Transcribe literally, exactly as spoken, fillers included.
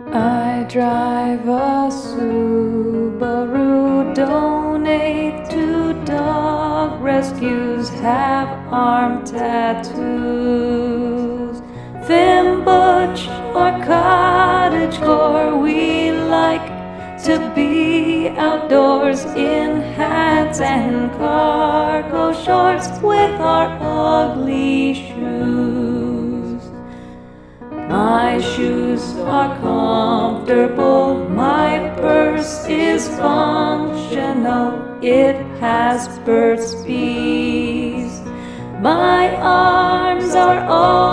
I drive a Subaru, donate to dog rescues, have arm tattoos. Thin butch or cottagecore, we like to be outdoors in hats and cargo shorts with our ugly shoes. My shoes are comfortable, my purse is functional, it has Burt's Bees. My arms are all